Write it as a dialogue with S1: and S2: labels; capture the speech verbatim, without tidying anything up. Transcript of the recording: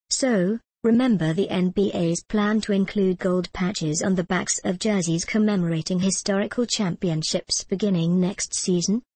S1: So, remember the N B A's plan to include gold patches on the backs of jerseys commemorating historical championships beginning next season?